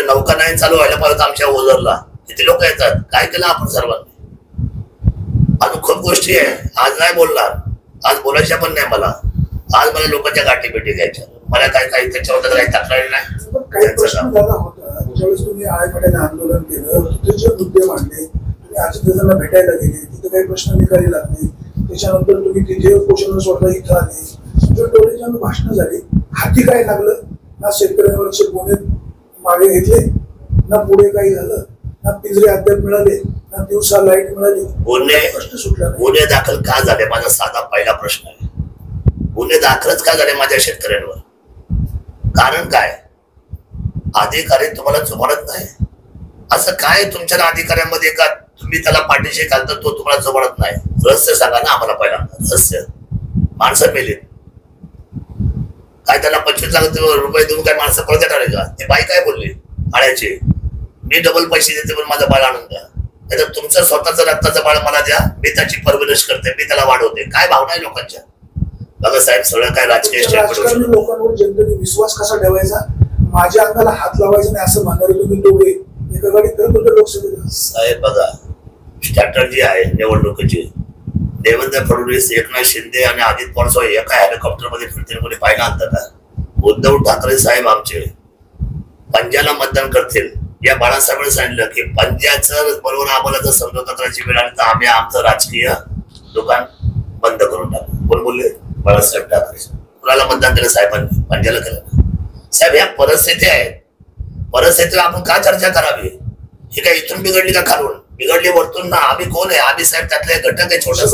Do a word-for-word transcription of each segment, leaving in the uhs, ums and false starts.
नौका नाही चालू व्हायला पाहिजे आमच्या ओझरला, किती लोक येतात, काय केलं आपण सर्वांनी. अजून खूप गोष्टी आहे, आज नाही बोलणार, आज बोलायच्या पण नाही मला. आज मला लोकांच्या गाठी भेटी घ्यायच्या, मला काय काही त्याच्याबद्दल काही तक्रारी नाही. ज्यावेळेस तुम्ही आळेपाड्याने आंदोलन केलं, तिथे जे मुद्दे मांडले, तुम्ही अजितदादांना भेटायला गेले, तिथे काही प्रश्न निकाली लागले, त्याच्यानंतर तुम्ही तिथे उपोषण सोडलं, इथं आले, टोळीच्या भाषणं झाली, हाती काय लागलं ना, शेतकऱ्यांवरचे गुन्हे मागे घेतले ना, पुढे काही झालं ना, पिंजरे अद्याप मिळाले ना, दिवसा लाईट मिळाली, गुन्हे प्रश्न सुटला. गुन्हे दाखल का झाले माझा साधा पहिला प्रश्न आहे. गुन्हे दाखलच का झाले माझ्या शेतकऱ्यांवर? कारण काय? अधिकारी तुम्हाला जुमानत नाही. असं काय तुमच्या अधिकाऱ्यांमध्ये का तुम्ही त्याला पाठीशी घालता तो तुम्हाला जुमानत नाही? रहस्य सांगा ना आम्हाला पहिला. रहस्य. माणसं मेली काय, त्याला पंचवीस लाख रुपये देऊन काय माणसं पळत येणार आहे का? ते बाई काय बोलली आळ्याचे, मी डबल पैसे देते पण माझं बाळ आणून द्या, नाही तर तुमचं स्वतःचं रक्ताचं बाळ मला द्या, मी त्याची परवरिश करते, मी त्याला वाढवते. काय भावना आहे लोकांच्या? बघा साहेब, सगळं काय राजकीय लोकांवर जनतेने विश्वास कसा ठेवायचा, माझ्या अंगाला हात लावायचा नाही असं म्हणणारे तुम्ही दोघे एका गाडीत करत होते लोकसभेला. साहेब बघा, स्ट्रॅटर्जी आहे निवडणुकीची. देवेंद्र फडणवीस, एकनाथ शिंदे आणि अजित पवार एका हेलिकॉप्टर मध्ये फिरतील, कोणी पाहिलं आणतं का? उद्धव ठाकरे साहेब आमचे पंजाला मतदान करतील. या बाळासाहेबांनी सांगितलं की पंजाचं बरोबर आम्हाला जर समजोताची वेळ आली तर आम्ही आमचं राजकीय दुकान बंद करून टाकू. कोण बोलले? बाळासाहेब ठाकरे. कुणाला मतदान केलं साहेबांनी? पंजाला केलं. साहेब या परिस्थिती आहेत, परिस्थितीवर आपण का चर्चा करावी? ही काय इथून बिघडली का खालून? बिघडली वरतून ना. आम्ही कोण आहे? आम्ही साहेब त्यातले घटक आहे. छोटस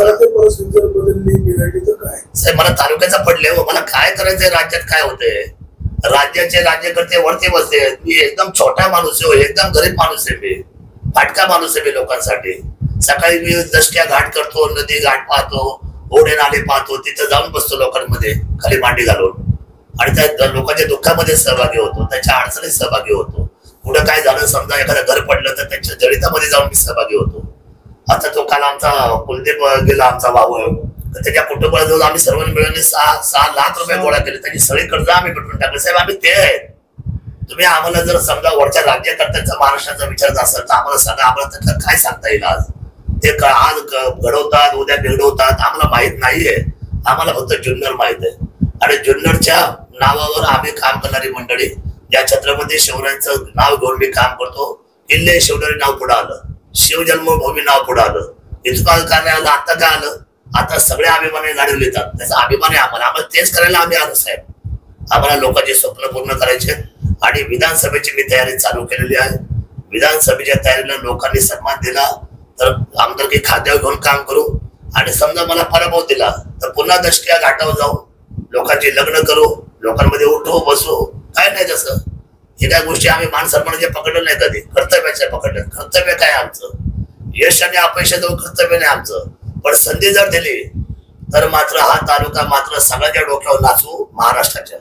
साहेब मला तालुक्याचा पडले हो, मला काय करायचंय? राज्यात काय होतंय? राज्याचे राज्यकर्ते वरती बसते, मी एकदम छोटा माणूस आहे, एकदम गरीब माणूस आहे, मी फाटका माणूस आहे मी लोकांसाठी. सकाळी मी दसक्या घाट करतो, नदी घाट पाहतो, ओढे नाले पाहतो, तिथं जाऊन बसतो लोकांमध्ये खाली मांडी घालून आणि त्या लोकांच्या दुःखामध्ये सहभागी होतो, त्यांच्या अडचणीत सहभागी होतो. पुढे काय झालं समजा एखादं घर पडलं तर त्यांच्या जळितामध्ये जाऊन मी सहभागी होतो. आता तो काल आमचा कुलदीप गेला, आमचा भाऊ, त्याच्या कुटुंबाला जाऊन आम्ही सर्व मिळून सहा सहा लाख रुपये गोळा केले, त्याची सगळी कर्ज आम्ही भेटून टाकले. साहेब आम्ही ते आहेत. तुम्ही आम्हाला जर समजा वरच्या राज्यकर्त्यांचा महाराष्ट्राचा विचार असेल तर आम्हाला सांगा, आम्हाला त्यातलं काय सांगता येईल? आज ते आज घडवतात, उद्या बिघडवतात, आम्हाला माहित नाहीये. आम्हाला फक्त जुन्नर माहित आहे आणि जुन्नरच्या नावावर आम्ही काम करणारी मंडळी, या छत्रपती शिवरायांचं नाव घेऊन मी काम करतो. किल्ले शिवनेरी नाव पुढे आलं, शिवजन्मभूमी नाव पुढे आलं, इतका काय आलं, आता काय आलं? आता सगळे अभिमानी गाडी लिहितात, त्याचा अभिमान आहे आम्हाला. आम्हाला तेच करायला आम्ही आलो साहेब. आम्हाला लोकांचे स्वप्न पूर्ण करायचे आणि विधानसभेची मी तयारी चालू केलेली आहे. विधानसभेच्या तयारीला लोकांनी सन्मान दिला तर आमदारकी खात्यावर घेऊन काम करू आणि समजा मला पराभव दिला तर पुन्हा दशक्या घाटावर जाऊ, लोकांची लग्न करू, लोकांमध्ये उठू बसू. काय नाही तसं. हे काय गोष्टी आम्ही मान सन्मानाचे पकडलं नाही कधी, कर्तव्याचे पकडले. कर्तव्य काय आमचं? यश आणि अपयशाचं कर्तव्य नाही आमचं. पण संधी जर दिली तर मात्र हा तालुका मात्र सगळ्यांच्या डोक्यावर नाचू महाराष्ट्राच्या.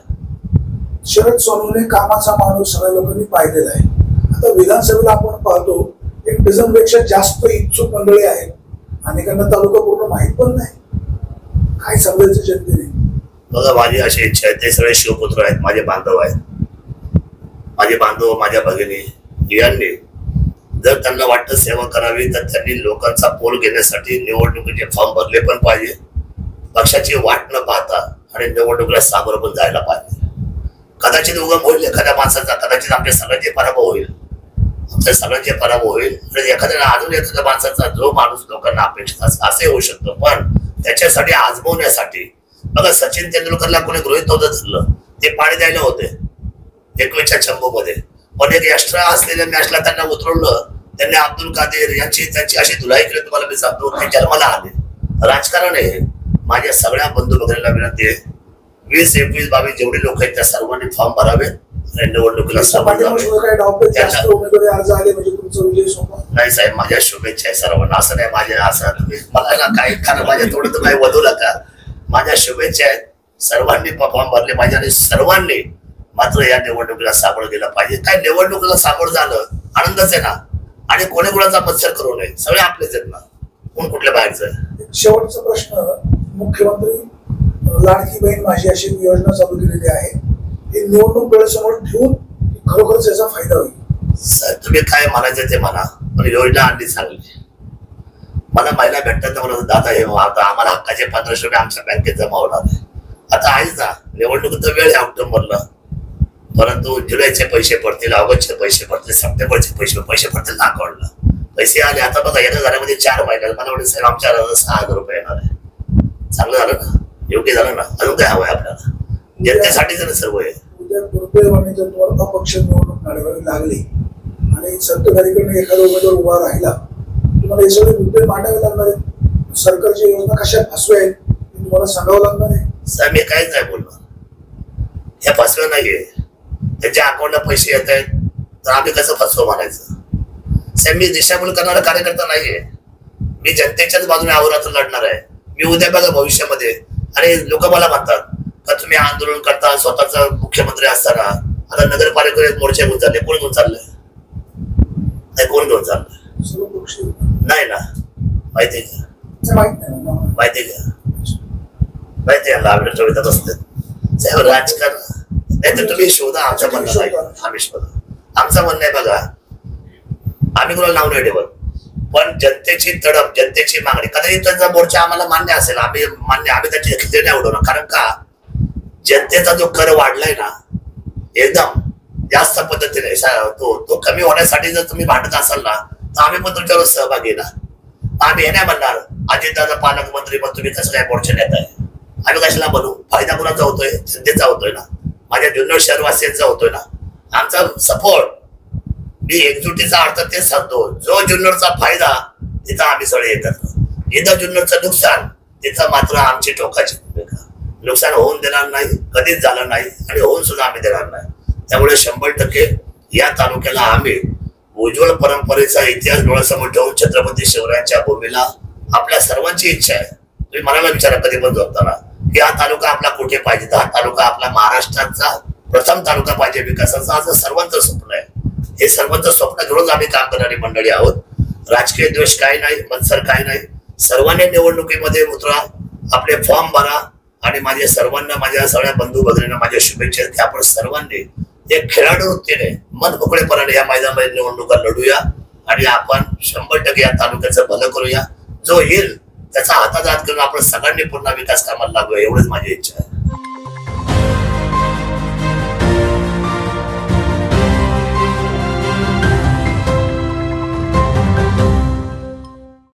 शरद सोनवणे कामाचा माणूस सगळ्या लोकांनी पाहिलेला आहे. आता विधानसभेला आपण पाहतो एक डझन पेक्षा जास्त इच्छुक मंडळी आहेत, अनेकांना तालुका पूर्ण माहित पण नाही. काय समजायचं जनतेने? बघा माझी अशी इच्छा आहे, ते सगळे शिवपुत्र आहेत, माझे बांधव आहेत, माझे बांधव, माझ्या भगिनी यांनी जर त्यांना वाटतं सेवा करावी तर त्यांनी लोकांचा पोल घेण्यासाठी निवडणुकीचे फॉर्म भरले पण पाहिजे, पक्षाची वाट न पाहता आणि निवडणुकीला सामोरं पण जायला पाहिजे. कदाचित उगम होईल एखाद्या माणसाचा, कदाचित आमच्या सगळ्यांचे पराभव होईल, आमच्या सगळ्यांचे पराभव होईल आणि एखाद्या अजून एखाद्या माणसाचा जो माणूस लोकांना अपेक्षित असे होऊ शकतो. पण त्याच्यासाठी आजमवण्यासाठी बघा सचिन तेंडुलकरला कोणी गृहीत नव्हतं धरलं, ते पाणी द्यायला होते एकवीसच्या चंबू मध्ये, पण एक एक्स्ट्रा असलेल्या मॅचला त्यांना उतरवलं. त्यांनी अब्दुल कादर यांची त्यांची अशी धुलाई केली, तुम्हाला मी सांगतो ते जन्माला आले. राजकारण आहे. माझ्या सगळ्या बंधू भगिनींना विनंती आहे, वीस एकवीस बावीस जेवढे लोक आहेत त्या सर्वांनी फॉर्म भरावे आणि निवडणुकीला सामोरं जावे. नाही साहेब, माझ्या शुभेच्छा आहे सर्वांना. असं नाही माझ्या असं मला काही कारण माझ्या थोडं तर काही वधू नका. माझ्या शुभेच्छा आहेत. सर्वांनी फॉर्म भरले पाहिजे आणि सर्वांनी मात्र या निवडणुकीला सामोरं गेलं पाहिजे. काय निवडणुकीला सामोरं झालं आनंदच आहे ना, आणि कोणी कोणाचा मत्सर करू नये. सगळे आपलेच आहेत ना, कोण कुठल्या बाहेरचं. शेवटचा प्रश्न, मुख्यमंत्री लाडकी बहीण माझी अशी योजना चालू केलेली आहे, ही निवडणूक डोळ्यासमोर ठेवून खरोखरच याचा फायदा होईल? साहेब तुम्ही काय म्हणायचं ते म्हणा, पण योजना आणली चांगली. मला महिला भेटतात मला दादा हे आता आम्हाला हक्काचे पंधराशे रुपये आमच्या बँकेत जमा होणार आहे. आता आहेच ना निवडणुकीचा वेळ आहे ऑक्टोबरला, परंतु जुलैचे पैसे पडतील, ऑगस्टचे पैसे पडतील, सप्टेंबरचे पैसे पैसे पडतील ना अकाउंटला. पैसे आले आता बघा एका घरामध्ये चार महिन्यात मला वाटतं साहेब आमच्या घराला सहा हजार रुपये येणार आहे. चांगलं झालं ना, योग्य झालं ना. अजून काय हवंय आपल्याला, जनतेसाठीच ना सर्व आहे. उद्या दुर्दैवाने जर तुम्हाला अपक्ष निवडणूक लढवावी लागली आणि सत्ताधारीकडनं एखादा उमेदवार उभा राहिला, तुम्हाला हे सगळे मुद्दे मांडावे लागणार आहेत. सरकारची योजना कशा फसवेल हे तुम्हाला सांगावं लागणार आहे. साहेब मी काहीच नाही बोलणार, हे फसवे नाहीये. त्यांच्या अकाउंटला पैसे येत आहेत तर आम्ही कसं फसवं म्हणायचं. साहेब मी दिशाभूल करणारा कार्यकर्ता नाहीये, मी जनतेच्याच बाजूने अहोरात्र लढणार आहे. मी उद्या बघा भविष्यामध्ये आणि लोक मला म्हणतात का तुम्ही आंदोलन करता स्वतःचा मुख्यमंत्री असताना, आता नगरपालिकेत मोर्चे घेऊन चालले, कोण घेऊन चाललंय? नाही कोण घेऊन चाललंय? नाही ना, माहिती का? माहिती का? माहिती आहे लाभ ठेवतात असते साहेब राजकारण. नाही तर तुम्ही शोधा, आमचं म्हणणं नाही, आम्ही शोधा. आमचं म्हणणं आहे बघा, आम्ही कोणाला नाव नाही ठेवत, पण जनतेची तडप, जनतेची मागणी, कदाचित त्यांचा मोर्चा आम्हाला मान्य असेल, आम्ही मान्य आम्ही त्याची खिचडी नाही उडवणार. कारण का जनतेचा जो कर वाढलाय ना एकदम जास्त पद्धतीने, तो तो कमी होण्यासाठी जर तुम्ही भांडत असाल ना तर आम्ही पण तुमच्यावर सहभागी ना. आम्ही हे नाही म्हणणार अजितदादा पालकमंत्री पण तुम्ही कसं काय मोर्चा नेताय. आम्ही कशाला बनू? फायदा कुणाचा होतोय? जनतेचा होतोय ना, माझ्या जुन्नर शहरवासियांचा होतोय ना. आमचा सपोर्ट, मी एकजुटीचा अर्थ तेच सांगतो, जो जुन्नरचा फायदा तिथं आम्ही सगळे एकत्र, जिथं जुन्नरचं नुकसान तिथं मात्र आमची टोकाची भूमिका. नुकसान होऊन देणार नाही, कधीच झालं नाही आणि होऊन सुद्धा आम्ही देणार नाही. त्यामुळे शंभर टक्के या तालुक्याला आम्ही उज्ज्वल परंपरेचा इतिहास डोळ्यासमोर ठेवून छत्रपती शिवरायांच्या भूमीला आपल्या सर्वांची इच्छा आहे. तुम्ही मनाला विचारा कधी पण झोपताना की हा तालुका आपला कुठे पाहिजे, तर हा तालुका आपला महाराष्ट्राचा प्रथम तालुका पाहिजे विकासाचा, असं सर्वांचं स्वप्न आहे. हे सर्वांचं स्वप्न घेऊन आम्ही काम करणारी मंडळी आहोत. राजकीय द्वेष काही नाही, मत्सर काही नाही. सर्वांनी निवडणुकीमध्ये उतरा, आपले फॉर्म भरा आणि माझ्या सर्वांना, माझ्या सगळ्या बंधू भगिनींना माझ्या शुभेच्छा की आपण सर्वांनी एक खेळाडू वृत्तीने मन मोकळेपणाने या मैदानामध्ये निवडणुका लढूया आणि आपण शंभर टक्के या तालुक्याचं भलं करूया. जो येईल त्याचा हातात हात करून आपण सगळ्यांनी पुन्हा विकास कामाला लागूया, एवढंच माझी इच्छा आहे.